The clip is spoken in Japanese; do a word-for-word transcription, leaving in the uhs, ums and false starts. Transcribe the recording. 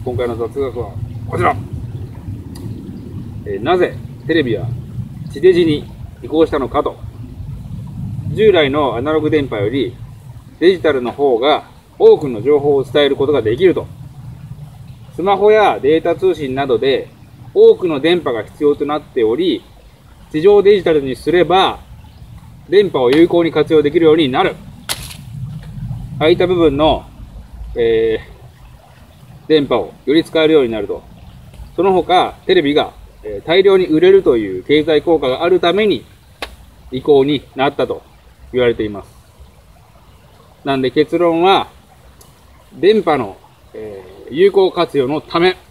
今回の雑学はこちら。えー、なぜテレビは地デジに移行したのかと。従来のアナログ電波よりデジタルの方が多くの情報を伝えることができると。スマホやデータ通信などで多くの電波が必要となっており、地上デジタルにすれば電波を有効に活用できるようになる。空いた部分の、えー、電波をより使えるようになると。その他、テレビが、えー、大量に売れるという経済効果があるために移行になったと言われています。なんで結論は、電波の、えー、有効活用のため